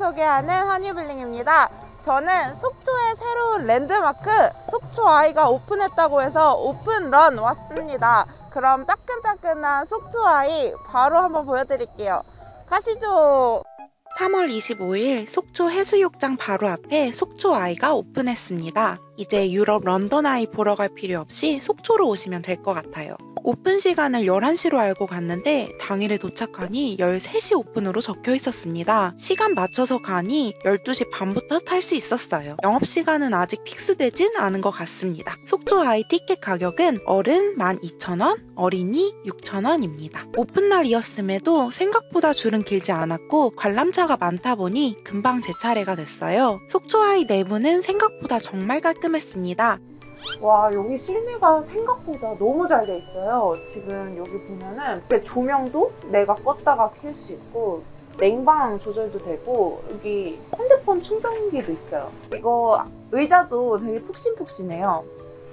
소개하는 허니블링입니다. 저는 속초의 새로운 랜드마크 속초아이가 오픈했다고 해서 오픈런 왔습니다. 그럼 따끈따끈한 속초아이 바로 한번 보여드릴게요. 가시죠. 3월 25일 속초 해수욕장 바로 앞에 속초아이가 오픈했습니다. 이제 유럽 런던아이 보러 갈 필요 없이 속초로 오시면 될 것 같아요. 오픈 시간을 11시로 알고 갔는데 당일에 도착하니 13시 오픈으로 적혀 있었습니다. 시간 맞춰서 가니 12시 반부터 탈 수 있었어요. 영업시간은 아직 픽스되진 않은 것 같습니다. 속초아이 티켓 가격은 어른 12,000원, 어린이 6,000원입니다. 오픈날이었음에도 생각보다 줄은 길지 않았고 관람차가 많다 보니 금방 제 차례가 됐어요. 속초아이 내부는 생각보다 정말 깔끔했습니다. 와, 여기 실내가 생각보다 너무 잘 돼 있어요. 지금 여기 보면은 조명도 내가 껐다가 켤 수 있고 냉방 조절도 되고 여기 핸드폰 충전기도 있어요. 이거 의자도 되게 푹신푹신해요.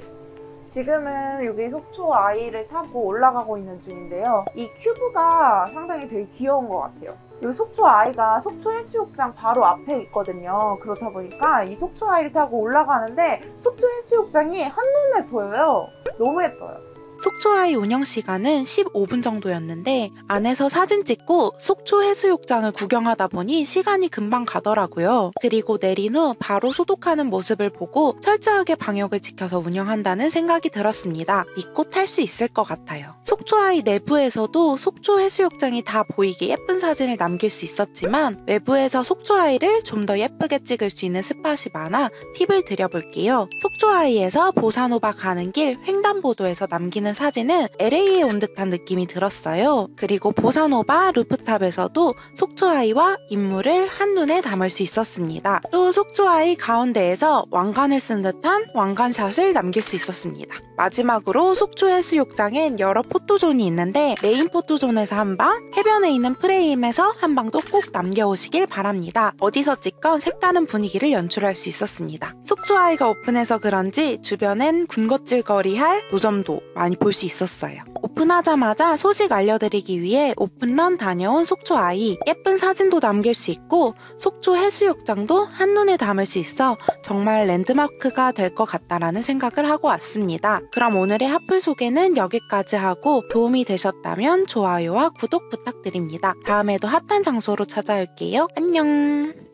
지금은 여기 속초 아이를 타고 올라가고 있는 중인데요. 이 큐브가 상당히 되게 귀여운 것 같아요. 여기 속초 아이가 속초 해수욕장 바로 앞에 있거든요. 그렇다 보니까 이 속초 아이를 타고 올라가는데 속초 해수욕장이 한눈에 보여요. 너무 예뻐요. 속초아이 운영시간은 15분 정도였는데 안에서 사진 찍고 속초 해수욕장을 구경하다 보니 시간이 금방 가더라고요. 그리고 내린 후 바로 소독하는 모습을 보고 철저하게 방역을 지켜서 운영한다는 생각이 들었습니다. 믿고 탈 수 있을 것 같아요. 속초아이 내부에서도 속초 해수욕장이 다 보이게 예쁜 사진을 남길 수 있었지만 외부에서 속초아이를 좀 더 예쁘게 찍을 수 있는 스팟이 많아 팁을 드려볼게요. 속초아이에서 보사노바 가는 길 횡단보도에서 남기는 사진은 LA에 온 듯한 느낌이 들었어요. 그리고 보사노바 루프탑에서도 속초아이와 인물을 한눈에 담을 수 있었습니다. 또 속초아이 가운데에서 왕관을 쓴 듯한 왕관샷을 남길 수 있었습니다. 마지막으로 속초 해수욕장엔 여러 포토존이 있는데 메인 포토존에서 한 방, 해변에 있는 프레임에서 한 방도 꼭 남겨오시길 바랍니다. 어디서 찍건 색다른 분위기를 연출할 수 있었습니다. 속초아이가 오픈해서 그런지 주변엔 군것질거리할 노점도 많이 볼 수 있었어요. 오픈하자마자 소식 알려드리기 위해 오픈런 다녀온 속초아이, 예쁜 사진도 남길 수 있고 속초 해수욕장도 한눈에 담을 수 있어 정말 랜드마크가 될 것 같다라는 생각을 하고 왔습니다. 그럼 오늘의 핫플 소개는 여기까지 하고 도움이 되셨다면 좋아요와 구독 부탁드립니다. 다음에도 핫한 장소로 찾아올게요. 안녕!